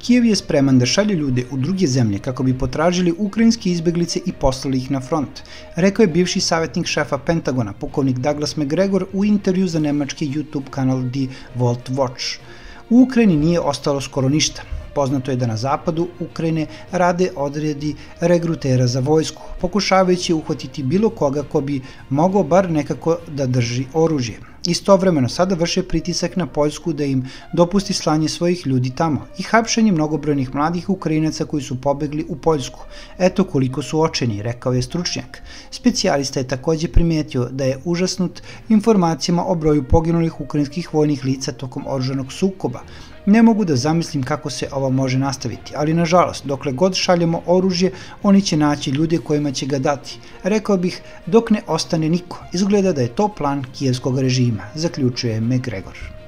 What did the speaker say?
Kijev je spreman da šalje ljude u druge zemlje kako bi potražili ukrajinske izbeglice i poslali ih na front, rekao je bivši savjetnik šefa Pentagona, pukovnik Douglas Macgregor, u intervju za nemački YouTube kanal The World Watch. U Ukrajini nije ostalo skoro ništa. Poznato je da na zapadu Ukrajine rade odredi regrutera za vojsku, pokušavajući uhvatiti bilo koga ko bi mogao bar nekako da drži oružje. Istovremeno sada vrše pritisak na Poljsku da im dopusti slanje svojih ljudi tamo i hapšenje mnogobrojnih mladih Ukrajinaca koji su pobegli u Poljsku. Eto koliko su očajni, rekao je stručnjak. Specijalista je takođe primetio da je užasnut informacijama o broju poginulih ukrajinskih vojnih lica tokom oružanog sukoba. Ne mogu da zamislim kako se ovo može nastaviti, ali nažalost, dokle god šaljemo oružje, oni će naći ljude kojima će ga dati. Rekao bih, dok ne ostane niko. Izgleda da je to plan kijevskog režima, zaključuje Macgregor.